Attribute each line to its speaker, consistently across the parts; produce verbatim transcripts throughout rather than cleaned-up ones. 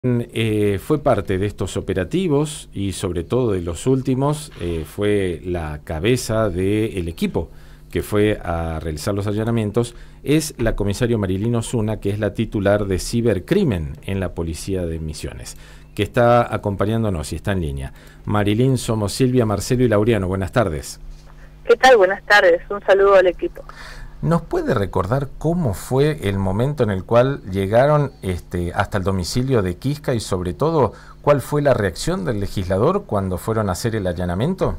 Speaker 1: Eh, fue parte de estos operativos y sobre todo de los últimos, eh, fue la cabeza del equipo que fue a realizar los allanamientos, es la comisario Marilyn Osuna, que es la titular de cibercrimen en la Policía de Misiones, que está acompañándonos y está en línea. Marilyn, somos Silvia, Marcelo y Laureano. Buenas tardes.
Speaker 2: ¿Qué tal? Buenas tardes. Un saludo al equipo.
Speaker 1: ¿Nos puede recordar cómo fue el momento en el cual llegaron este, hasta el domicilio de Quisca y sobre todo cuál fue la reacción del legislador cuando fueron a hacer el allanamiento?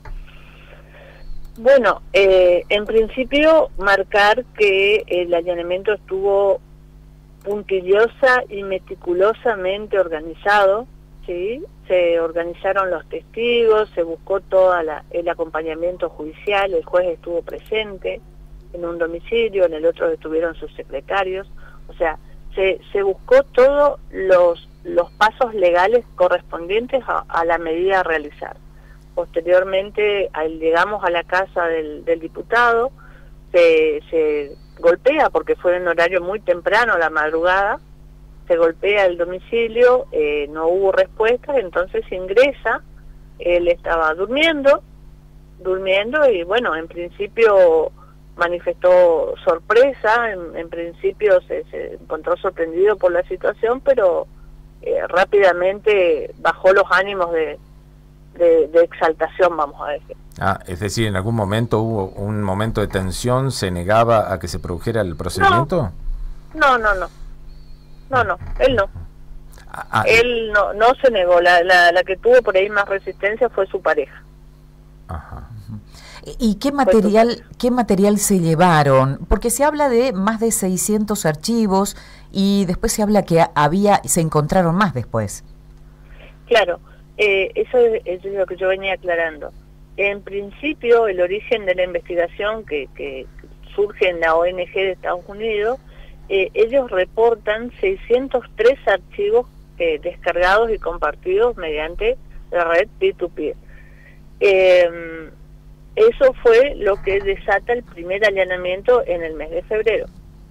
Speaker 2: Bueno, eh, en principio marcar que el allanamiento estuvo puntillosa y meticulosamente organizado, ¿sí? Se organizaron los testigos, se buscó todo el acompañamiento judicial, el juez estuvo presente en un domicilio, en el otro estuvieron sus secretarios, o sea, se, se buscó todos los, los pasos legales correspondientes a, a la medida a realizar. Posteriormente al, llegamos a la casa del, del diputado, se, se golpea, porque fue en horario muy temprano, a la madrugada, se golpea el domicilio, eh, no hubo respuesta, entonces ingresa, él estaba durmiendo, durmiendo y bueno, en principio manifestó sorpresa, en, en principio se, se encontró sorprendido por la situación, pero eh, rápidamente bajó los ánimos de, de, de exaltación, vamos a decir.
Speaker 1: Ah, es decir, ¿en algún momento hubo un momento de tensión? ¿Se negaba a que se produjera el procedimiento?
Speaker 2: No, no, no, no, no, él no.
Speaker 1: Ah, ah,
Speaker 2: él no, no se negó, la, la, la que tuvo por ahí más resistencia fue su pareja.
Speaker 1: Ajá.
Speaker 3: ¿Y qué material, qué material se llevaron? Porque se habla de más de seiscientos archivos y después se habla que había, se encontraron más después.
Speaker 2: Claro, eh, eso es, es lo que yo venía aclarando. En principio, el origen de la investigación que, que surge en la O N G de Estados Unidos, eh, ellos reportan seiscientos tres archivos eh, descargados y compartidos mediante la red P dos P. Eh, Eso fue lo que desata el primer allanamiento en el mes de febrero.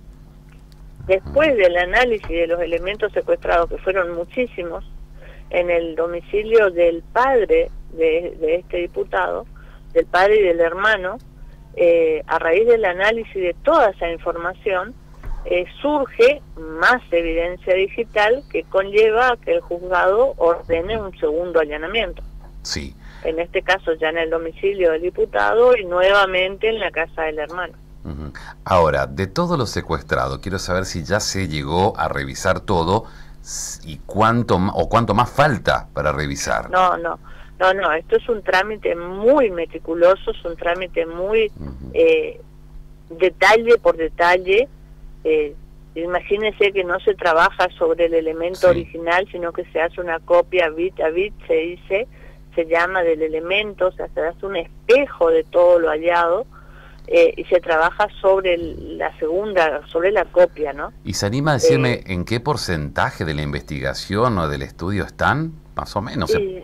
Speaker 2: Después del análisis de los elementos secuestrados, que fueron muchísimos, en el domicilio del padre de, de este diputado, del padre y del hermano, eh, a raíz del análisis de toda esa información, eh, surge más evidencia digital que conlleva a que el juzgado ordene un segundo allanamiento.
Speaker 4: Sí.
Speaker 2: En este caso ya en el domicilio del diputado y nuevamente en la casa del hermano.
Speaker 4: Uh-huh. Ahora, de todo lo secuestrado, quiero saber si ya se llegó a revisar todo y cuánto o cuánto más falta para revisar.
Speaker 2: No, no, no, no, esto es un trámite muy meticuloso, es un trámite muy uh-huh. eh, detalle por detalle. Eh, imagínense que no se trabaja sobre el elemento sí. original, sino que se hace una copia bit a bit, se dice, se llama del elemento, o sea, se hace un espejo de todo lo hallado eh, y se trabaja sobre el, la segunda, sobre la copia, ¿no?
Speaker 4: ¿Y se anima a decirme
Speaker 2: eh,
Speaker 4: en qué porcentaje de la investigación o del estudio están? Más o menos.
Speaker 2: Eh,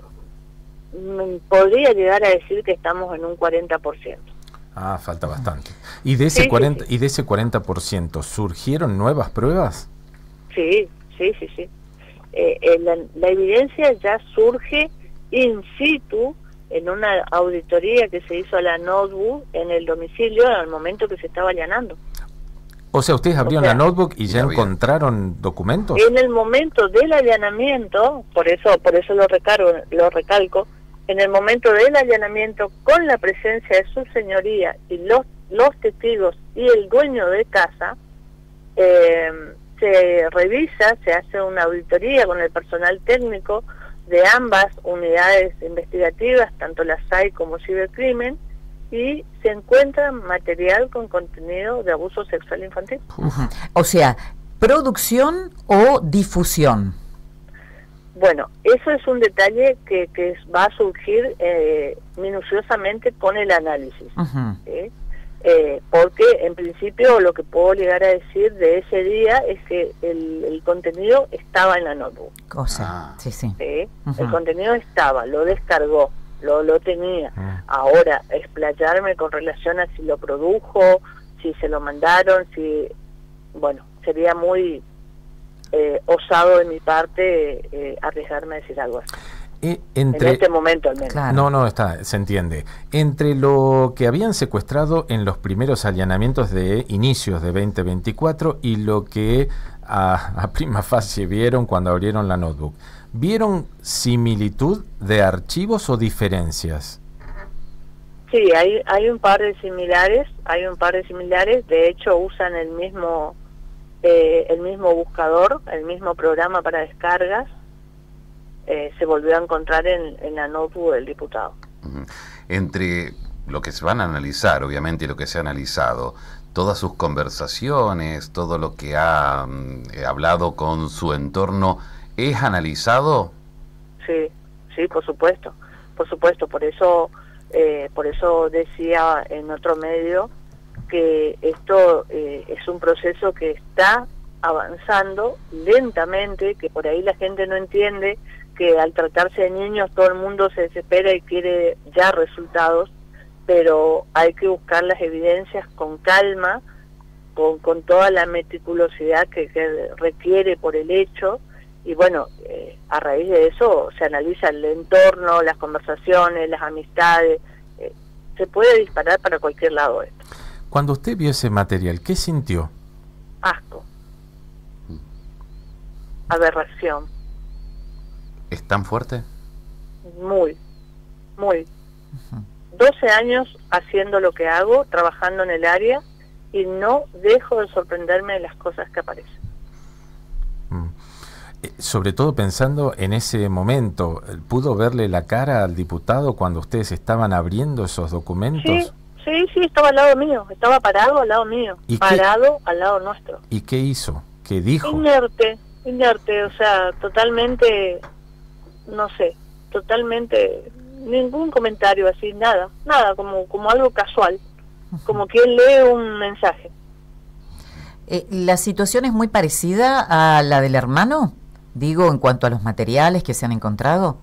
Speaker 2: podría llegar a decir que estamos en un cuarenta por ciento.
Speaker 1: Ah, falta bastante. ¿Y de ese,
Speaker 2: sí,
Speaker 1: cuarenta,
Speaker 2: sí, sí.
Speaker 1: ¿Y de ese cuarenta por ciento surgieron nuevas pruebas?
Speaker 2: Sí, sí, sí, sí. Eh, eh, la, la evidencia ya surge in situ en una auditoría que se hizo a la notebook en el domicilio al momento que se estaba allanando.
Speaker 1: O sea, ustedes abrieron
Speaker 2: o sea,
Speaker 1: la notebook y ya
Speaker 4: ya
Speaker 1: encontraron documentos.
Speaker 2: En el momento del allanamiento, por eso por eso lo recargo, lo recalco, en el momento del allanamiento, con la presencia de su señoría y los los testigos y el dueño de casa, eh, se revisa, se hace una auditoría con el personal técnico de ambas unidades investigativas, tanto la S A I como Cibercrimen, y se encuentra material con contenido de abuso sexual infantil.
Speaker 3: Uh-huh. O sea, ¿producción o difusión?
Speaker 2: Bueno, eso es un detalle que, que va a surgir eh, minuciosamente con el análisis. Uh-huh. ¿Sí? Eh, porque en principio lo que puedo llegar a decir de ese día es que el, el contenido estaba en la notebook.
Speaker 3: Cosa, ah. sí, sí.
Speaker 2: ¿Sí?
Speaker 3: Uh-huh.
Speaker 2: El contenido estaba, lo descargó, lo, lo tenía. Uh-huh. Ahora, explayarme con relación a si lo produjo, si se lo mandaron, si... Bueno, sería muy eh, osado de mi parte eh, arriesgarme a decir algo así.
Speaker 1: Eh, entre,
Speaker 2: en este momento al menos.
Speaker 1: Claro. No, no, está, se entiende. Entre lo que habían secuestrado en los primeros allanamientos de inicios de veinte veinticuatro y lo que a, a prima facie vieron cuando abrieron la notebook, ¿vieron similitud de archivos o diferencias?
Speaker 2: Sí, hay, hay un par de similares, hay un par de similares, de hecho usan el mismo, eh, el mismo buscador, el mismo programa para descargas. Eh, se volvió a encontrar en, en la notebook del diputado.
Speaker 4: Uh-huh. Entre lo que se van a analizar, obviamente, y lo que se ha analizado, todas sus conversaciones, todo lo que ha eh, hablado con su entorno, ¿es analizado?
Speaker 2: Sí, sí, por supuesto, por supuesto, por eso, eh, por eso decía en otro medio que esto eh, es un proceso que está avanzando lentamente, que por ahí la gente no entiende que al tratarse de niños todo el mundo se desespera y quiere ya resultados, pero hay que buscar las evidencias con calma, con, con toda la meticulosidad que, que requiere por el hecho, y bueno, eh, a raíz de eso se analiza el entorno, las conversaciones, las amistades, eh, se puede disparar para cualquier lado esto.
Speaker 1: Cuando usted vio ese material, ¿qué sintió?
Speaker 2: Asco. Aberración.
Speaker 4: ¿Es tan fuerte?
Speaker 2: Muy, muy. doce años haciendo lo que hago, trabajando en el área, y no dejo de sorprenderme de las cosas que aparecen.
Speaker 1: Mm. Eh, sobre todo pensando en ese momento, ¿pudo verle la cara al diputado cuando ustedes estaban abriendo esos documentos?
Speaker 2: Sí, sí, sí, estaba al lado mío, estaba parado al lado mío, parado qué? al lado nuestro.
Speaker 1: ¿Y qué hizo? ¿Qué dijo?
Speaker 2: Inerte, inerte, o sea, totalmente... no sé, totalmente ningún comentario así, nada, nada, como como algo casual, como quien lee un mensaje.
Speaker 3: Eh, ¿La situación es muy parecida a la del hermano? Digo, en cuanto a los materiales que se han encontrado.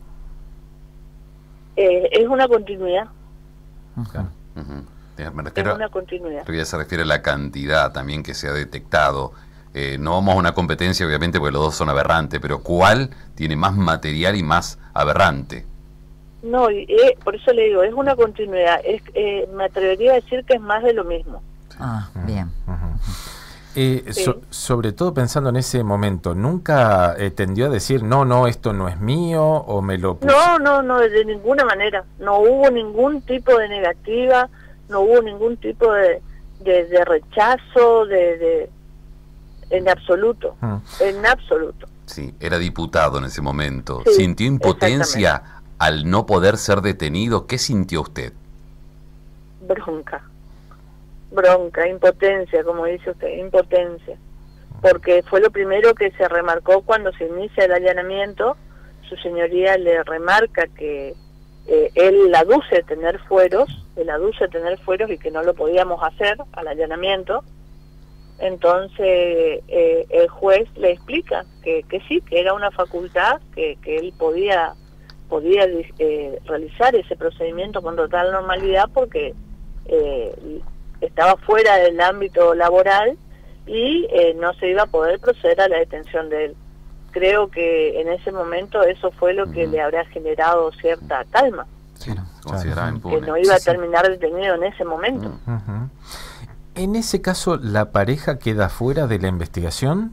Speaker 2: Eh, es una continuidad.
Speaker 4: Claro. Uh-huh. Me
Speaker 2: refiero, es una continuidad.
Speaker 4: Creo que se refiere a la cantidad también que se ha detectado. Eh, no vamos a una competencia, obviamente, porque los dos son aberrantes, pero ¿cuál tiene más material y más aberrante?
Speaker 2: No, y, eh, por eso le digo, es una continuidad. Es, eh, me atrevería a decir que es más de lo mismo.
Speaker 3: Ah, bien.
Speaker 1: Uh-huh. eh,
Speaker 2: sí.
Speaker 1: so, sobre todo pensando en ese momento, ¿nunca eh, tendió a decir, no, no, esto no es mío, o me lo puse?
Speaker 2: No, no, no, de ninguna manera. No hubo ningún tipo de negativa, no hubo ningún tipo de, de, de rechazo, de... de en absoluto, mm. en absoluto.
Speaker 4: Sí, era diputado en ese momento.
Speaker 2: Sí,
Speaker 4: ¿sintió impotencia al no poder ser detenido? ¿Qué sintió usted?
Speaker 2: Bronca, bronca, impotencia, como dice usted, impotencia. Porque fue lo primero que se remarcó cuando se inicia el allanamiento. Su señoría le remarca que eh, él aduce tener fueros, él aduce tener fueros y que no lo podíamos hacer al allanamiento. Entonces eh, el juez le explica que, que sí, que era una facultad, que, que él podía podía eh, realizar ese procedimiento con total normalidad porque eh, estaba fuera del ámbito laboral y eh, no se iba a poder proceder a la detención de él. Creo que en ese momento eso fue lo que uh-huh. le habrá generado cierta calma.
Speaker 4: Sí, consideraba impune.
Speaker 2: Que no iba a terminar detenido en ese momento.
Speaker 1: Uh-huh. En ese caso, ¿la pareja queda fuera de la investigación?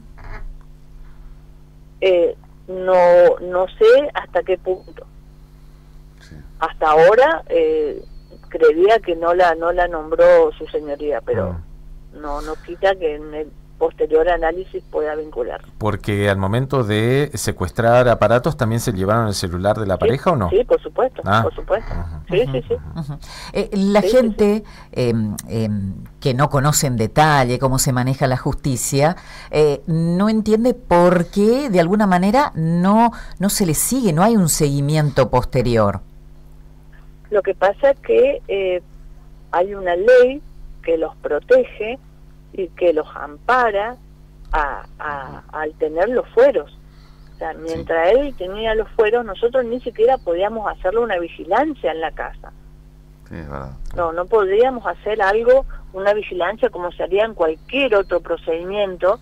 Speaker 2: Eh, no no sé hasta qué punto. Sí. Hasta ahora eh, creería que no la no la nombró su señoría, pero uh-huh. no no quita que en el posterior análisis pueda vincular.
Speaker 1: Porque al momento de secuestrar aparatos también se llevaron el celular de la
Speaker 2: sí,
Speaker 1: pareja, ¿o no?
Speaker 2: Sí, por supuesto,
Speaker 1: ah.
Speaker 2: por supuesto.
Speaker 1: Uh-huh.
Speaker 2: Sí, sí, sí.
Speaker 3: Uh-huh. Eh, la sí, gente sí, sí. Eh, eh, que no conoce en detalle cómo se maneja la justicia, eh, no entiende por qué de alguna manera no, no se le sigue, no hay un seguimiento posterior.
Speaker 2: Lo que pasa es que eh, hay una ley que los protege y que los ampara a, a, al tener los fueros. O sea, mientras sí. él tenía los fueros, nosotros ni siquiera podíamos hacerle una vigilancia en la casa.
Speaker 4: Sí, es verdad.
Speaker 2: No, no podríamos hacer algo, una vigilancia como se haría en cualquier otro procedimiento,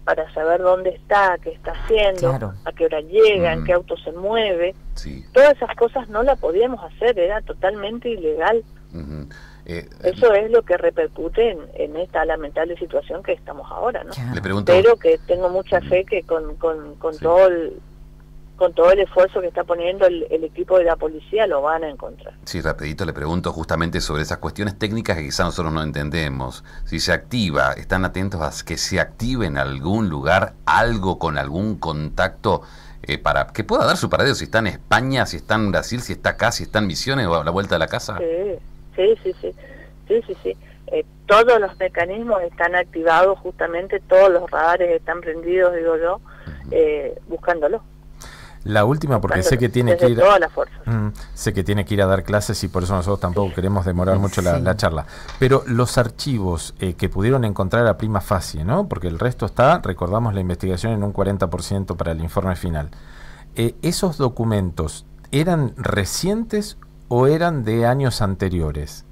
Speaker 2: para saber dónde está, qué está haciendo,
Speaker 3: Claro.
Speaker 2: a qué hora llega,
Speaker 4: Mm.
Speaker 2: en qué auto se mueve.
Speaker 4: Sí.
Speaker 2: Todas esas cosas no las podíamos hacer, era totalmente ilegal.
Speaker 4: Ujú. Eh,
Speaker 2: Eso es lo que repercute en, en esta lamentable situación que estamos ahora, ¿no?
Speaker 3: Claro.
Speaker 4: Le pregunto...
Speaker 2: Pero que tengo mucha fe que con, con, con
Speaker 4: Sí.
Speaker 2: todo el con todo el esfuerzo que está poniendo el, el equipo de la policía lo van a encontrar.
Speaker 4: Sí, rapidito le pregunto justamente sobre esas cuestiones técnicas que quizás nosotros no entendemos. Si se activa, ¿están atentos a que se active en algún lugar algo con algún contacto eh, para que pueda dar su paradero? Si está en España, si está en Brasil, si está acá, si está en Misiones o a la vuelta de la casa.
Speaker 2: Sí, sí, sí, sí, sí, sí, sí. Eh, todos los mecanismos están activados, justamente todos los radares están prendidos, digo yo, eh, buscándolo.
Speaker 1: La última, porque sé que tiene
Speaker 2: desde
Speaker 1: que ir...
Speaker 2: todas las fuerzas.
Speaker 1: Mm, sé que tiene que ir a dar clases y por eso nosotros tampoco queremos demorar mucho la,
Speaker 3: Sí.
Speaker 1: la charla. Pero los archivos eh, que pudieron encontrar a prima facie, ¿no? Porque el resto está, recordamos la investigación, en un cuarenta por ciento para el informe final. Eh, ¿Esos documentos eran recientes o eran de años anteriores?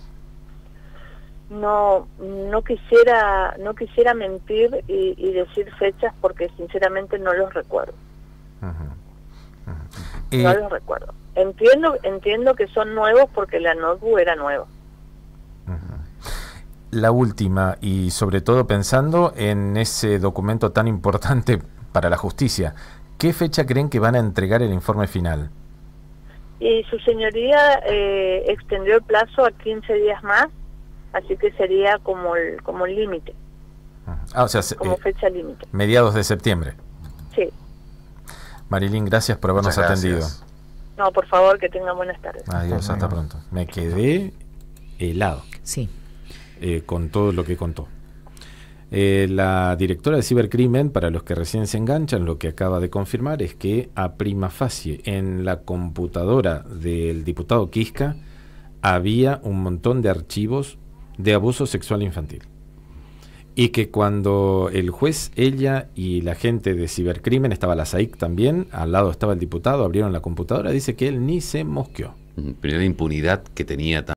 Speaker 2: No, no quisiera, no quisiera mentir y, y decir fechas porque sinceramente no los recuerdo.
Speaker 1: Ujú, ujú.
Speaker 2: No
Speaker 1: Eh,
Speaker 2: los recuerdo. Entiendo, entiendo que son nuevos porque la notebook era nueva.
Speaker 1: Ujú. La última, y sobre todo pensando en ese documento tan importante para la justicia, ¿qué fecha creen que van a entregar el informe final?
Speaker 2: Y su señoría eh, extendió el plazo a quince días más, así que sería como el como el límite,
Speaker 1: Ujú. Ah, o sea, se-
Speaker 2: como
Speaker 1: eh,
Speaker 2: fecha límite.
Speaker 1: mediados de septiembre.
Speaker 2: Sí.
Speaker 1: Marilyn, gracias por habernos
Speaker 4: Muchas
Speaker 1: atendido.
Speaker 4: gracias.
Speaker 2: No, por favor, que tengan buenas tardes.
Speaker 1: Adiós,
Speaker 3: Hasta
Speaker 1: hasta
Speaker 3: luego.
Speaker 1: pronto. Me quedé helado
Speaker 3: Sí.
Speaker 1: eh, con todo lo que contó. Eh, la directora de Cibercrimen, para los que recién se enganchan, lo que acaba de confirmar es que a prima facie en la computadora del diputado Quisca había un montón de archivos de abuso sexual infantil. Y que cuando el juez, ella y la gente de Cibercrimen, estaba la S A I C también, al lado estaba el diputado, abrieron la computadora, dice que él ni se mosqueó.
Speaker 4: Primera impunidad que tenía